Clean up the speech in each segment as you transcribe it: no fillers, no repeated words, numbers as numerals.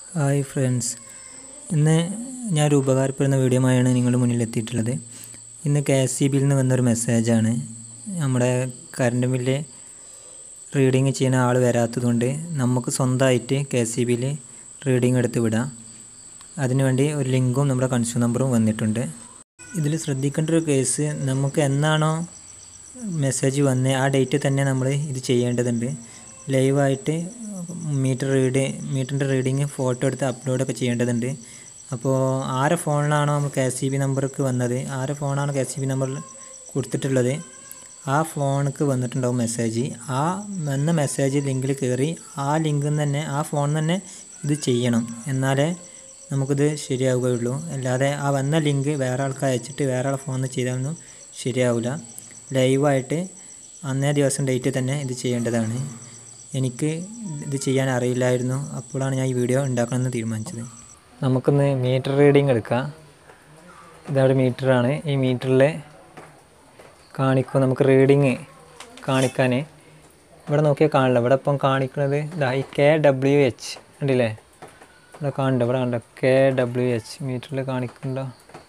Hi friends, ഇന്ന് ഞാനൊരു ഉപകാരപ്പെടുന്ന വീഡിയോയുമായാണ് നിങ്ങളുടെ മുന്നിലെത്തിയിട്ടുള്ളത്. ഇന്ന് KSEBയിൽ നിന്ന് വന്നൊരു മെസ്സേജാണ്. നമ്മുടെ കറണ്ട് ബില്ല് റീഡിങ് ചെയ്യുന്ന ആൾ വരാത്തതുകൊണ്ട് നമുക്ക് സ്വന്തമായിട്ട് KSEBയിൽ റീഡിങ് എടുത്ത് വിടാം. അതിനുവേണ്ടി ഒരു ലിങ്കും നമ്മുടെ കൺസ്യൂമർ നമ്പറും വന്നിട്ടുണ്ട്. ഇതിൽ ശ്രദ്ധിക്കേണ്ട ഒരു കേസ്, നമുക്ക് എന്നാണോ മെസ്സേജ് വന്നത് ആ ഡേറ്റ് തന്നെ നമ്മൾ ഇത് ചെയ്യേണ്ടതുണ്ട്. ലൈവായിട്ട് മീറ്ററിൻ്റെ റീഡിങ് ഫോട്ടോ എടുത്ത് അപ്ലോഡൊക്കെ ചെയ്യേണ്ടതുണ്ട്. അപ്പോൾ ആരെ ഫോണിലാണോ നമ്മൾ KSEB നമ്പർക്ക് വന്നത്, ആരെ ഫോണാണ് KSEB നമ്പറിൽ കൊടുത്തിട്ടുള്ളത്, ആ ഫോണിക്ക് വന്നിട്ടുണ്ടാവും മെസ്സേജ്. ആ വന്ന മെസ്സേജ് ലിങ്കിൽ കയറി ആ ലിങ്കിൽ നിന്ന് തന്നെ, ആ ഫോണിൽ നിന്ന് തന്നെ ഇത് ചെയ്യണം. എന്നാലേ നമുക്കിത് ശരിയാവുകയുള്ളൂ. അല്ലാതെ ആ വന്ന ലിങ്ക് വേറെ ആൾക്ക് അയച്ചിട്ട് വേറെ ആളെ ഫോണിൽ നിന്ന് ചെയ്താലൊന്നും ശരിയാവില്ല. ലൈവായിട്ട് അന്നേ ദിവസം ഡേറ്റ് തന്നെ ഇത് ചെയ്യേണ്ടതാണ്. എനിക്ക് ഇത് ചെയ്യാൻ അറിയില്ലായിരുന്നു. അപ്പോഴാണ് ഞാൻ ഈ വീഡിയോ ഉണ്ടാക്കണമെന്ന് തീരുമാനിച്ചത്. നമുക്കൊന്ന് മീറ്റർ റീഡിങ് എടുക്കാം. ഇതവിടെ മീറ്ററാണ്. ഈ മീറ്ററിൽ കാണിക്കും നമുക്ക് റീഡിങ് കാണിക്കാൻ. ഇവിടെ നോക്കിയാൽ കാണില്ല. ഇവിടെ ഇപ്പം കാണിക്കുന്നത് ഇതാ ഈ KWH ഉണ്ടല്ലേ, ഇവിടെ കാണണ്ട, ഇവിടെ കണ്ട KWH മീറ്ററിൽ കാണിക്കണ്ടോ,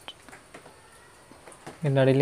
ഇതിൻ്റെ അടിയിൽ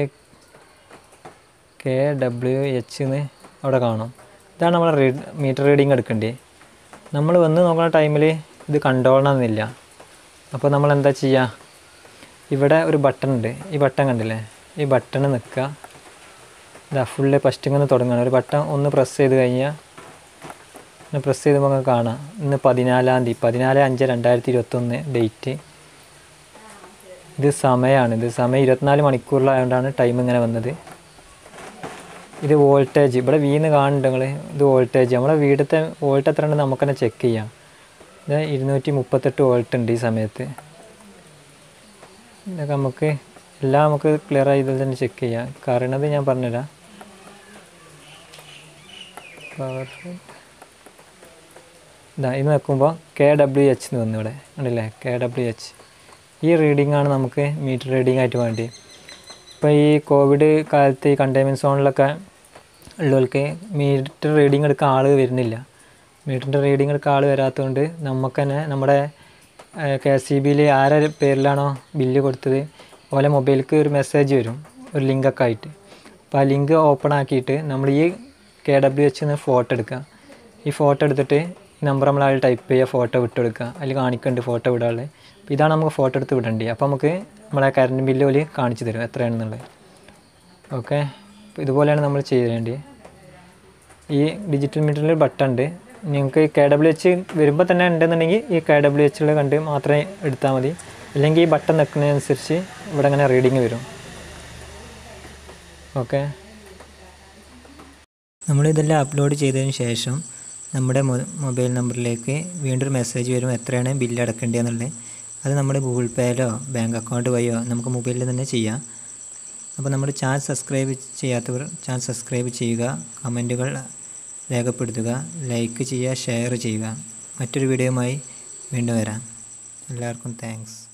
KWH എന്ന് അവിടെ കാണും. ഇതാണ് നമ്മൾ മീറ്റർ റീഡിങ് എടുക്കേണ്ടത്. നമ്മൾ വന്ന് നോക്കുന്ന ടൈമിൽ ഇത് കണ്ടോളണമെന്നില്ല. അപ്പോൾ നമ്മൾ എന്താ ചെയ്യുക, ഇവിടെ ഒരു ബട്ടൺ ഉണ്ട്, ഈ ബട്ടൺ കണ്ടില്ലേ, ഈ ബട്ടണ് നിൽക്കുക. ഇതാ ഫുള്ള് ഫസ്റ്റിൽ തുടങ്ങുകയാണ്. ഒരു ബട്ടൺ ഒന്ന് പ്രസ് ചെയ്ത് കഴിഞ്ഞാൽ പ്രസ് ചെയ്തുമ്പോൾ നമുക്ക് കാണാം ഇന്ന് 14-ാം തീയതി 14/5/2021 ഡേറ്റ്. ഇത് സമയമാണ്. ഇത് സമയം 24 മണിക്കൂറിലായതുകൊണ്ടാണ് ടൈം ഇങ്ങനെ വന്നത്. ഇത് വോൾട്ടേജ് ഇവിടെ വീന്ന് കാണുന്നുണ്ട് നിങ്ങൾ. ഇത് വോൾട്ടേജ്, നമ്മളെ വീടത്തെ വോൾട്ട് എത്ര ഉണ്ട് നമുക്ക് തന്നെ ചെക്ക് ചെയ്യാം. ഇത് 238 വോൾട്ട് ഉണ്ട് ഈ സമയത്ത്. ഇതൊക്കെ നമുക്ക് എല്ലാം നമുക്ക് ക്ലിയർ ആയി ഇതിൽ തന്നെ ചെക്ക് ചെയ്യാം. കാരണത് ഞാൻ പറഞ്ഞുതരാം. പവർ ഇതാ ഇത് നോക്കുമ്പോൾ KWH എന്ന് വന്നു ഇവിടെ ഉണ്ടല്ലേ, KWH. ഈ റീഡിങ്ങാണ് നമുക്ക് മീറ്റർ റീഡിംഗ് ആയിട്ട് വേണ്ടി. ഇപ്പോൾ ഈ കോവിഡ് കാലത്ത് ഈ കണ്ടെയ്ൻമെൻറ്റ് സോണിലൊക്കെ ഉള്ളവർക്ക് മീറ്റർ റീഡിങ് എടുക്കാൻ ആൾ വരുന്നില്ല. മീറ്ററിൻ്റെ റീഡിങ് എടുക്കാൻ ആൾ വരാത്തതുകൊണ്ട് നമുക്ക് തന്നെ നമ്മുടെ KSEBയിൽ ആരുടെ പേരിലാണോ ബില്ല് കൊടുത്തത് അതുപോലെ മൊബൈലിലേക്ക് ഒരു മെസ്സേജ് വരും, ഒരു ലിങ്കൊക്കെ ആയിട്ട്. അപ്പോൾ ആ ലിങ്ക് ഓപ്പൺ ആക്കിയിട്ട് നമ്മൾ ഈ KWH നിന്ന് ഫോട്ടോ എടുക്കുക. ഈ ഫോട്ടോ എടുത്തിട്ട് ഈ നമ്പർ നമ്മൾ അതിൽ ടൈപ്പ് ചെയ്യുക, ഫോട്ടോ വിട്ടെടുക്കുക. അതിൽ കാണിക്കുന്നുണ്ട് ഫോട്ടോ വിടാനുള്ളത്. അപ്പോൾ ഇതാണ് നമുക്ക് ഫോട്ടോ എടുത്ത് വിടേണ്ടത്. അപ്പോൾ നമുക്ക് നമ്മളെ കറണ്ട് ബില്ല് പോലെ കാണിച്ചു തരും എത്രയാണെന്നുള്ളത്. ഓക്കെ, അപ്പോൾ ഇതുപോലെയാണ് നമ്മൾ ചെയ്യേണ്ടത്. ഈ ഡിജിറ്റൽ മീറ്ററിൽ ബട്ടൺ ഉണ്ട്. നിങ്ങൾക്ക് KWH വരുമ്പോൾ തന്നെ ഉണ്ടെന്നുണ്ടെങ്കിൽ ഈ KWH കണ്ട് മാത്രമേ എടുത്താൽ മതി. അല്ലെങ്കിൽ ഈ ബട്ടൺ നിൽക്കുന്നതിനനുസരിച്ച് ഇവിടെ അങ്ങനെ റീഡിങ് വരും. ഓക്കെ, നമ്മളിതെല്ലാം അപ്ലോഡ് ചെയ്തതിന് ശേഷം നമ്മുടെ മൊബൈൽ നമ്പറിലേക്ക് വീണ്ടും ഒരു മെസ്സേജ് വരും എത്രയാണ് ബില്ല് അടക്കേണ്ടതെന്നുള്ളത്. അത് നമ്മുടെ ഗൂഗിൾ പേയിലോ ബാങ്ക് അക്കൗണ്ട് വഴിയോ നമുക്ക് മൊബൈലിൽ തന്നെ ചെയ്യാം. അപ്പോൾ നമ്മുടെ ചാനൽ സബ്സ്ക്രൈബ് ചെയ്യാത്തവർ ചാനൽ സബ്സ്ക്രൈബ് ചെയ്യുക, കമൻറ്റുകൾ രേഖപ്പെടുത്തുക, ലൈക്ക് ചെയ്യുക, ഷെയർ ചെയ്യുക. മറ്റൊരു വീഡിയോയുമായി വീണ്ടും വരാം. എല്ലാവർക്കും താങ്ക്സ്.